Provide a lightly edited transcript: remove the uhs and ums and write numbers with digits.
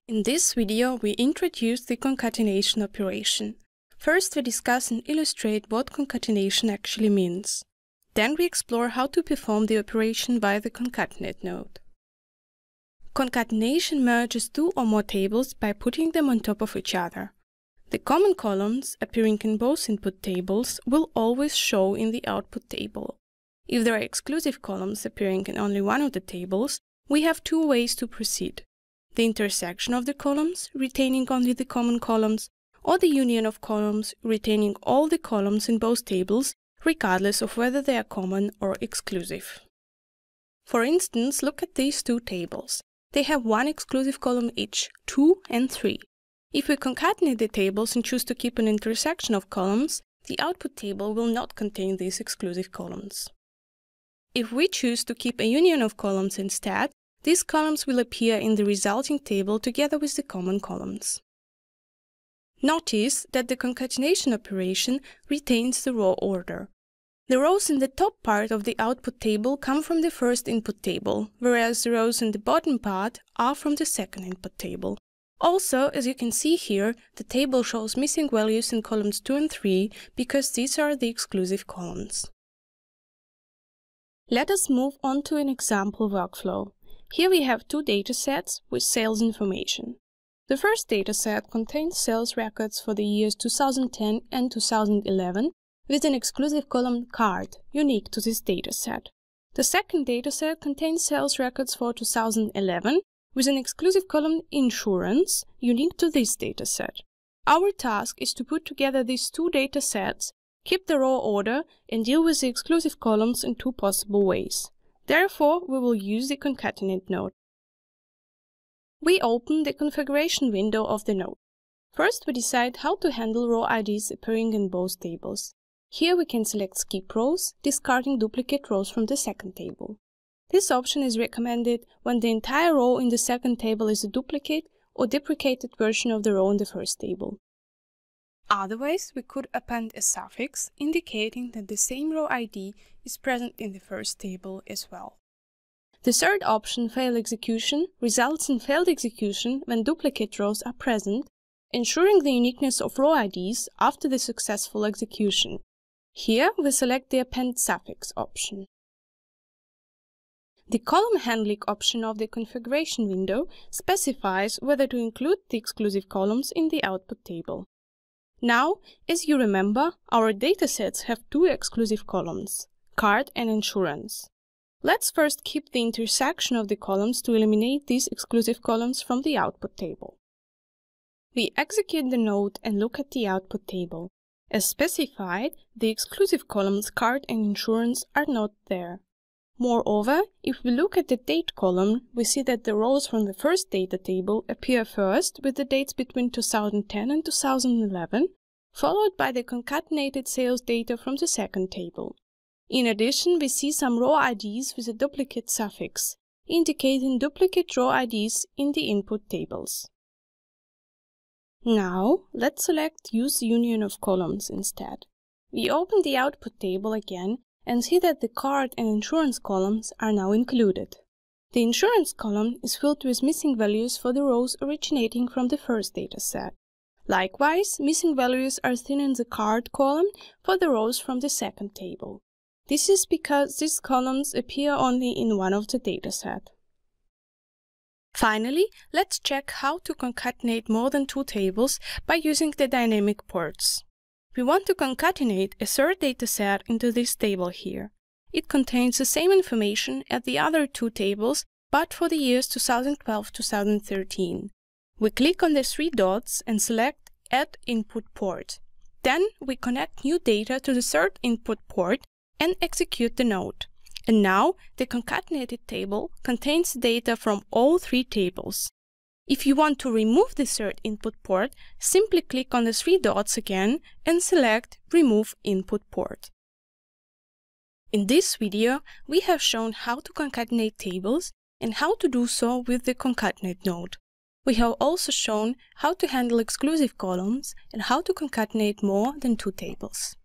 In this video, we introduce the concatenation operation. First, we discuss and illustrate what concatenation actually means. Then we explore how to perform the operation via the concatenate node. Concatenation merges two or more tables by putting them on top of each other. The common columns, appearing in both input tables, will always show in the output table. If there are exclusive columns appearing in only one of the tables, we have two ways to proceed: the intersection of the columns, retaining only the common columns, or the union of columns, retaining all the columns in both tables, regardless of whether they are common or exclusive. For instance, look at these two tables. They have one exclusive column each, 2 and 3. If we concatenate the tables and choose to keep an intersection of columns, the output table will not contain these exclusive columns. If we choose to keep a union of columns instead, these columns will appear in the resulting table together with the common columns. Notice that the concatenation operation retains the row order. The rows in the top part of the output table come from the first input table, whereas the rows in the bottom part are from the second input table. Also, as you can see here, the table shows missing values in columns 2 and 3 because these are the exclusive columns. Let us move on to an example workflow. Here we have two datasets with sales information. The first dataset contains sales records for the years 2010 and 2011 with an exclusive column card, unique to this dataset. The second dataset contains sales records for 2011 with an exclusive column insurance, unique to this dataset. Our task is to put together these two datasets, keep the row order, and deal with the exclusive columns in two possible ways. Therefore, we will use the concatenate node. We open the configuration window of the node. First, we decide how to handle row IDs appearing in both tables. Here we can select skip rows, discarding duplicate rows from the second table. This option is recommended when the entire row in the second table is a duplicate or deprecated version of the row in the first table. Otherwise, we could append a suffix indicating that the same row ID is present in the first table as well. The third option, fail execution, results in failed execution when duplicate rows are present, ensuring the uniqueness of row IDs after the successful execution. Here we select the append suffix option. The column handling option of the configuration window specifies whether to include the exclusive columns in the output table. Now, as you remember, our datasets have two exclusive columns, card and insurance. Let's first keep the intersection of the columns to eliminate these exclusive columns from the output table. We execute the node and look at the output table. As specified, the exclusive columns card and insurance are not there. Moreover, if we look at the date column, we see that the rows from the first data table appear first with the dates between 2010 and 2011, followed by the concatenated sales data from the second table. In addition, we see some row IDs with a duplicate suffix, indicating duplicate row IDs in the input tables. Now, let's select Use Union of Columns instead. We open the output table again and see that the card and insurance columns are now included. The insurance column is filled with missing values for the rows originating from the first dataset. Likewise, missing values are seen in the card column for the rows from the second table. This is because these columns appear only in one of the datasets. Finally, let's check how to concatenate more than two tables by using the dynamic ports. We want to concatenate a third dataset into this table here. It contains the same information as the other two tables, but for the years 2012-2013. We click on the three dots and select Add Input Port. Then we connect new data to the third input port and execute the node. And now the concatenated table contains data from all three tables. If you want to remove the third input port, simply click on the three dots again and select Remove Input Port. In this video, we have shown how to concatenate tables and how to do so with the concatenate node. We have also shown how to handle exclusive columns and how to concatenate more than two tables.